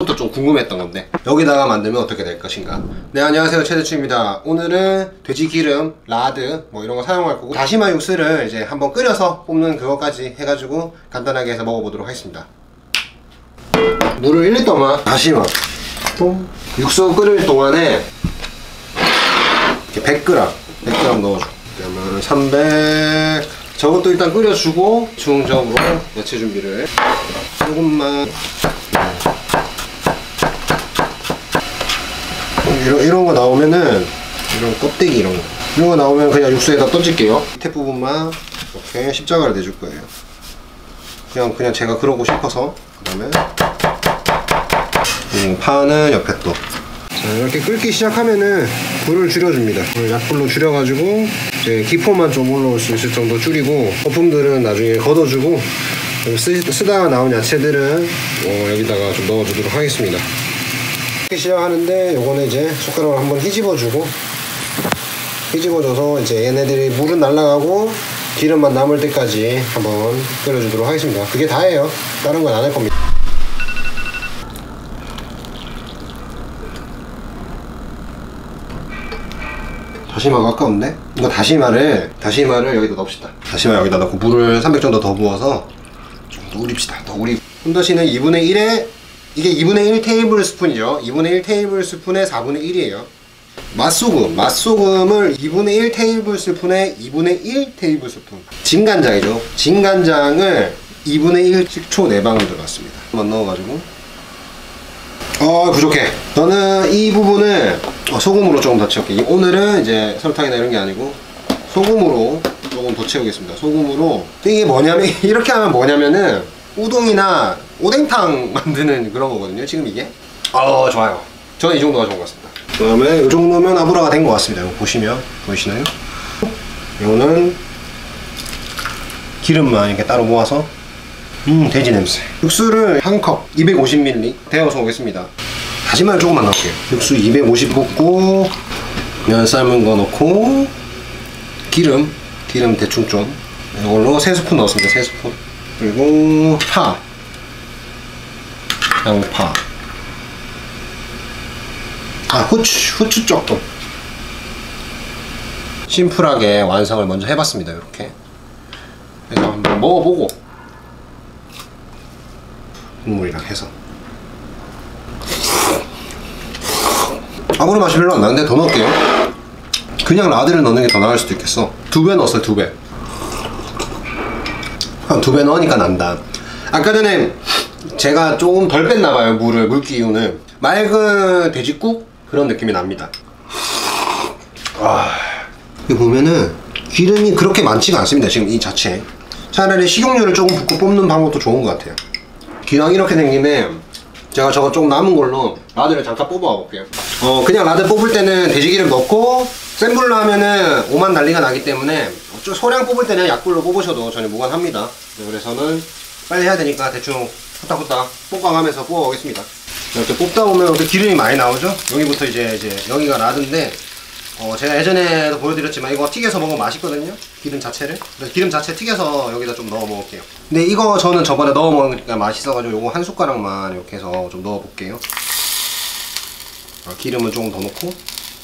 부터 좀 궁금했던 건데 여기다가 만들면 어떻게 될 것인가. 네, 안녕하세요, 최대추입니다. 오늘은 돼지 기름, 라드 뭐 이런 거 사용할 거고, 다시마 육수를 이제 한번 끓여서 뽑는 그거까지 해가지고 간단하게 해서 먹어보도록 하겠습니다. 물을 1리터만 다시마 또 육수 끓일 동안에 이렇게 100g 넣어줘. 그러면 300. 저것도 일단 끓여주고 중적으로 야채 준비를 조금만. 이런 거 나오면은, 이런 껍데기 이런 거 나오면 그냥 육수에다 던질게요. 밑에 부분만 이렇게 십자가를 내줄 거예요. 그냥 제가 그러고 싶어서. 그 다음에 파는 옆에 또. 자, 이렇게 끓기 시작하면은 불을 줄여줍니다. 약불로 줄여가지고 이제 기포만 좀 올라올 수 있을 정도 줄이고, 거품들은 나중에 걷어주고, 쓰다가 나온 야채들은 여기다가 좀 넣어주도록 하겠습니다. 시작하는데 요거는 이제 숟가락으로 한번 휘집어주고, 휘집어줘서 이제 얘네들이 물은 날아가고 기름만 남을 때까지 한번 끓여주도록 하겠습니다. 그게 다예요. 다른 건 안 할 겁니다. 다시마가 아까운데? 이거 다시마를 여기다 넣읍시다. 다시마 여기다 넣고 물을 300 정도 더 부어서 좀 더 우립시다. 더 우립. 혼다시는 2분의 1에, 이게 2분의 1 테이블 스푼이죠. 2분의 1 테이블 스푼에 4분의 1이에요. 맛소금을 2분의 1 테이블 스푼에 2분의 1 테이블 스푼. 진간장이죠. 진간장을 2분의 1 식초 4방울 들어갔습니다. 한번 넣어가지고. 부족해. 저는 이 부분을 소금으로 조금 더 채울게요. 오늘은 이제 설탕이나 이런 게 아니고 소금으로 조금 더 채우겠습니다. 소금으로. 이게 뭐냐면, 이렇게 하면 뭐냐면은 우동이나 오뎅탕 만드는 그런 거거든요. 지금 이게. 좋아요. 저는 이 정도가 좋은 것 같습니다. 그 다음에 이 정도면 아브라가 된 것 같습니다. 이거 보이시나요? 이거는 기름만 이렇게 따로 모아서. 돼지 냄새. 육수를 한 컵 250ml 데워서 오겠습니다. 다시마를 조금만 넣을게요. 육수 250 붓고, 면 삶은 거 넣고, 기름 대충 좀, 이걸로 3스푼 넣었습니다. 3스푼. 그리고 양파, 후추 조금. 심플하게 완성을 먼저 해봤습니다. 이렇게 그래서 한번 먹어보고 국물이랑 해서. 아무런 맛이 별로 안 나는데 더 넣을게요. 그냥 라드를 넣는 게 더 나을 수도 있겠어. 2배 넣었어요. 2배. 한 2배 넣으니까 난다. 아까 전에 제가 조금 덜 뺐나봐요. 물 기운을. 맑은 돼지국? 그런 느낌이 납니다. 여기 보면은 기름이 그렇게 많지가 않습니다. 지금 이 자체에. 차라리 식용유를 조금 붓고 뽑는 방법도 좋은 것 같아요. 기왕 이렇게 된 김에 제가 저거 조금 남은 걸로 라드를 잠깐 뽑아 볼게요. 그냥 라드 뽑을 때는 돼지기름 넣고 센 불로 하면은 오만 난리가 나기 때문에 좀 소량 뽑을 때는 약불로 뽑으셔도 전혀 무관합니다. 그래서는 빨리 해야 되니까 대충 후딱후딱 볶아가면서 뽑아오겠습니다. 이렇게 뽑다 보면 이렇게 기름이 많이 나오죠. 여기부터 이제 여기가 라드인데, 제가 예전에도 보여드렸지만 이거 튀겨서 먹으면 맛있거든요. 기름 자체를. 그래서 기름 자체 튀겨서 여기다 좀 넣어 먹을게요. 근데 이거 저는 저번에 넣어 먹으니까 맛있어가지고 요거 한 숟가락만 이렇게 해서 좀 넣어 볼게요. 기름을 조금 더 넣고.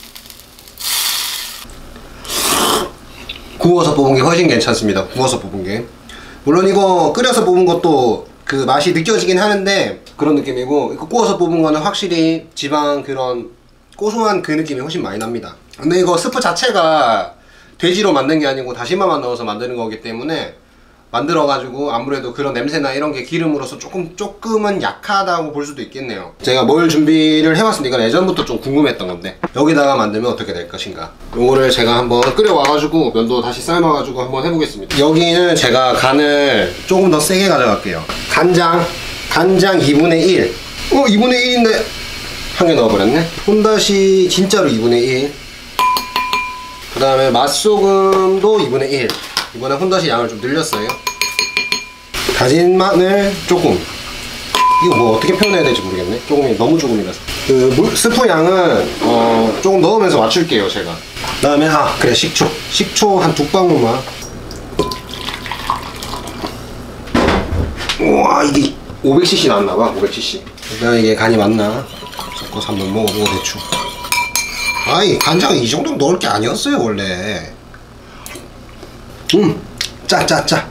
구워서 뽑은 게 훨씬 괜찮습니다. 구워서 뽑은 게. 물론 이거 끓여서 뽑은 것도 그 맛이 느껴지긴 하는데 그런 느낌이고, 이거 구워서 뽑은 거는 확실히 지방 그런 고소한 그 느낌이 훨씬 많이 납니다. 근데 이거 스프 자체가 돼지로 만든 게 아니고 다시마만 넣어서 만드는 거기 때문에 만들어가지고 아무래도 그런 냄새나 이런 게 기름으로서 조금은 약하다고 볼 수도 있겠네요. 제가 뭘 준비를 해봤습니다. 이건 예전부터 좀 궁금했던 건데 여기다가 만들면 어떻게 될 것인가. 요거를 제가 한번 끓여와가지고 면도 다시 삶아가지고 한번 해보겠습니다. 여기는 제가 간을 조금 더 세게 가져갈게요. 간장 2분의 1. 2분의 1인데 한 개 넣어버렸네. 혼다시 진짜로 2분의 1. 그 다음에 맛소금도 2분의 1. 이번에 혼다시 양을 좀 늘렸어요. 다진 마늘 조금. 이거 뭐 어떻게 표현해야 될지 모르겠네. 너무 조금이라서. 그 스프 양은 조금 넣으면서 맞출게요, 제가. 그 다음에 그래, 식초 한 2방울만. 우와, 이게 500cc 나왔나봐. 500cc. 일단 이게 간이 맞나 섞어서 한번 먹어보고 대충. 아이 간장 이 정도 넣을 게 아니었어요 원래. 짜.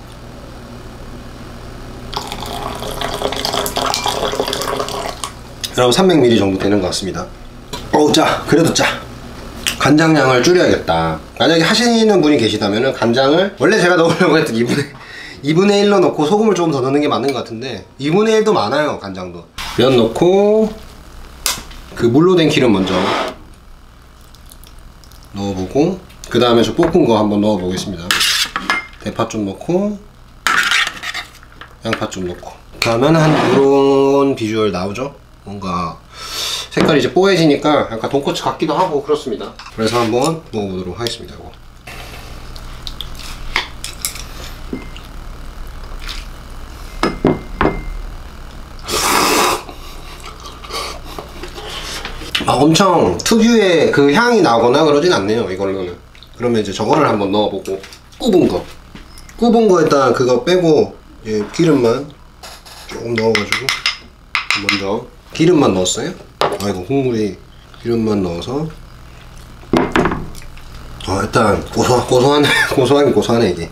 여러분 300ml 정도 되는 것 같습니다. 어우 짜. 그래도 짜. 간장량을 줄여야겠다. 만약에 하시는 분이 계시다면 간장을 원래 제가 넣으려고 했던 2분의 1로 넣고 소금을 조금 더 넣는 게 맞는 것 같은데 2분의 1도 많아요. 간장도. 면 넣고 그 물로 된 기름 먼저 넣어보고 그 다음에 저 볶은 거 한번 넣어보겠습니다. 대파 좀 넣고 양파 좀 넣고 그러면 한 이런 비주얼 나오죠? 뭔가 색깔이 이제 뽀해지니까 약간 돈코츠 같기도 하고 그렇습니다. 그래서 한번 먹어보도록 하겠습니다. 이거. 엄청 특유의 그 향이 나거나 그러진 않네요. 이걸로는. 그러면 이제 저거를 한번 넣어보고 굽은 거에다 그거 빼고 이제 기름만 조금 넣어가지고 먼저 기름만 넣었어요. 아이고 국물이 기름만 넣어서 일단 고소하네 이게.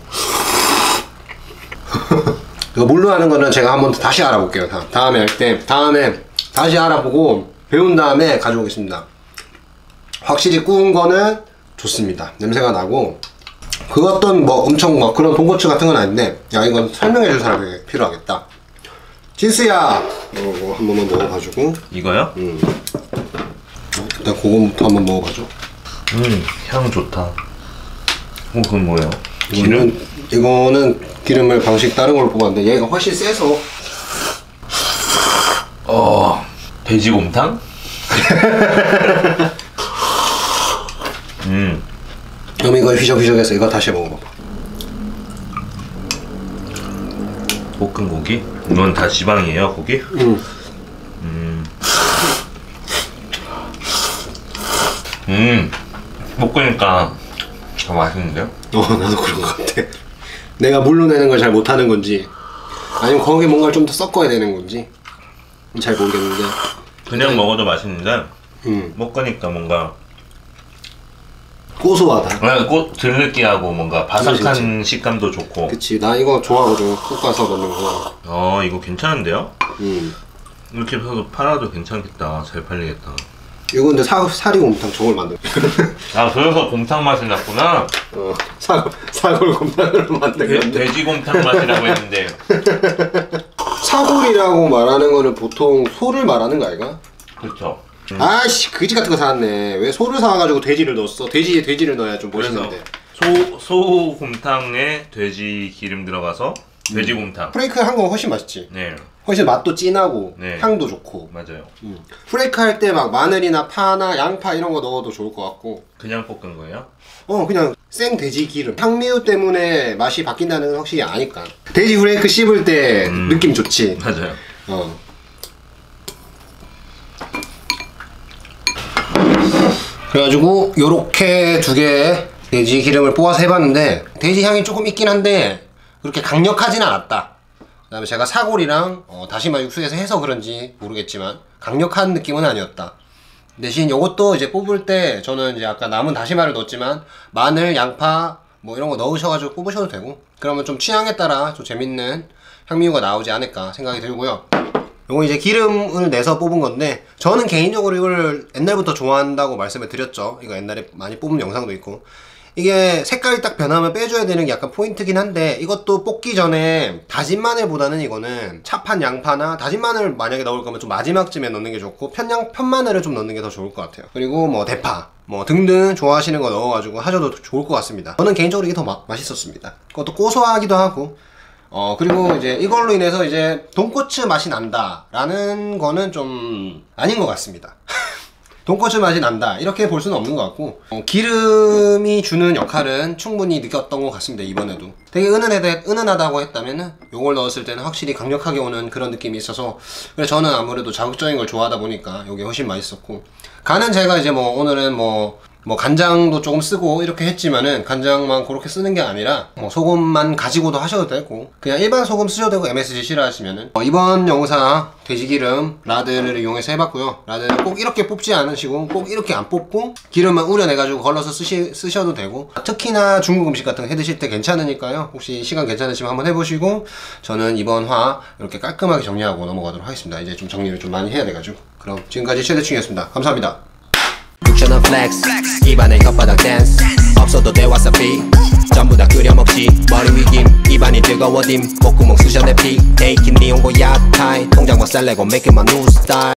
이거 물로 하는 거는 제가 한번 다시 알아볼게요. 다음에 할 때 다시 알아보고 배운 다음에 가져오겠습니다. 확실히 구운 거는 좋습니다. 냄새가 나고 그 어떤 뭐 엄청 막 그런 돈코츠 같은 건 아닌데 야 이건 설명해 줄 사람이 필요하겠다. 진수야 이거 한 번만 먹어봐주고. 이거요? 일단 그거부터 한번 먹어봐줘. 향 좋다. 그건 뭐예요? 이거는 기름을 방식 다른 걸로 뽑았는데 얘가 훨씬 세서 돼지곰탕? 그럼 이거 휘적휘적해서 이거 다시 먹어봐봐. 볶은 고기? 이건 다 지방이에요 고기? 볶으니까 더 맛있는데요? 나도 그런 것 같아. 내가 물로 내는 걸 잘 못하는 건지 아니면 거기에 뭔가를 좀 더 섞어야 되는 건지 잘 모르겠는데 그냥 먹어도 맛있는데 볶으니까 뭔가 고소하다. 들느끼하고 뭔가 바삭한 그치. 식감도 좋고. 그치. 나 이거 좋아하거든. 볶아서 넣는 거. 이거 괜찮은데요? 이렇게 해서 팔아도 괜찮겠다. 잘 팔리겠다. 이거 근데 사리곰탕 저걸 만든 그래서 곰탕 맛이 났구나. 사골곰탕으로 만든 건데 돼지곰탕 맛이라고 했는데 사골이라고 말하는 거는 보통 소를 말하는 거 아이가? 그렇죠. 아씨 그지 같은 거 사왔네. 왜 소를 사와가지고 돼지를 넣었어? 돼지를 넣어야 좀 멋있는데. 소곰탕에 돼지 기름 들어가서 돼지곰탕. 프레이크 한 거 훨씬 맛있지. 네. 훨씬 맛도 진하고 네. 향도 좋고. 맞아요. 프레이크 할 때 막 마늘이나 파나 양파 이런 거 넣어도 좋을 것 같고. 그냥 볶은 거예요? 그냥 생 돼지 기름. 향미유 때문에 맛이 바뀐다는 건 확실히 아니까. 돼지 프레이크 씹을 때 느낌 좋지. 맞아요. 그래가지고 요렇게 두 개의 돼지 기름을 뽑아서 해봤는데 돼지 향이 조금 있긴 한데 그렇게 강력하진 않았다. 그 다음에 제가 사골이랑 다시마 육수에서 해서 그런지 모르겠지만 강력한 느낌은 아니었다. 대신 요것도 이제 뽑을 때 저는 이제 아까 남은 다시마를 넣었지만 마늘, 양파 뭐 이런 거 넣으셔가지고 뽑으셔도 되고 그러면 좀 취향에 따라 좀 재밌는 향미유가 나오지 않을까 생각이 들고요. 요거 이제 기름을 내서 뽑은 건데 저는 개인적으로 이걸 옛날부터 좋아한다고 말씀을 드렸죠. 이거 옛날에 많이 뽑은 영상도 있고 이게 색깔이 딱 변하면 빼줘야 되는 게 약간 포인트긴 한데 이것도 뽑기 전에 다진 마늘보다는 이거는 차판 양파나 다진 마늘 만약에 넣을 거면 좀 마지막쯤에 넣는 게 좋고 편마늘을 좀 넣는 게 더 좋을 것 같아요. 그리고 뭐 대파 뭐 등등 좋아하시는 거 넣어가지고 하셔도 좋을 것 같습니다. 저는 개인적으로 이게 더 맛있었습니다. 그것도 고소하기도 하고 그리고 이제 이걸로 인해서 이제 돈코츠 맛이 난다 라는 거는 좀 아닌 것 같습니다. 돈코츠 맛이 난다 이렇게 볼 수는 없는 것 같고 기름이 주는 역할은 충분히 느꼈던 것 같습니다. 이번에도 되게 은은하다고 했다면은 요걸 넣었을 때는 확실히 강력하게 오는 그런 느낌이 있어서 그래서 저는 아무래도 자극적인 걸 좋아하다 보니까 요게 훨씬 맛있었고 간은 제가 이제 뭐 오늘은 뭐 뭐 간장도 조금 쓰고 이렇게 했지만은 간장만 그렇게 쓰는 게 아니라 뭐 소금만 가지고도 하셔도 되고 그냥 일반 소금 쓰셔도 되고 MSG 싫어하시면은 이번 영상 돼지기름 라드를 이용해서 해봤고요. 라드는 꼭 이렇게 뽑지 않으시고 꼭 이렇게 안 뽑고 기름만 우려내가지고 걸러서 쓰셔도 되고 특히나 중국 음식 같은 거 해드실 때 괜찮으니까요. 혹시 시간 괜찮으시면 한번 해보시고 저는 이번 화 이렇게 깔끔하게 정리하고 넘어가도록 하겠습니다. 이제 좀 정리를 좀 많이 해야 돼가지고 그럼 지금까지 최대충이었습니다. 감사합니다. 딕션은 플렉스 입안에 혓바닥 댄스 없어도 돼 와사비 전부 다 끓여 먹지 머리 위김 입안이 뜨거워짐 목구멍 쑤셔내 피 테이킨 니온고 야타이 통장 못 살래고 make it my new style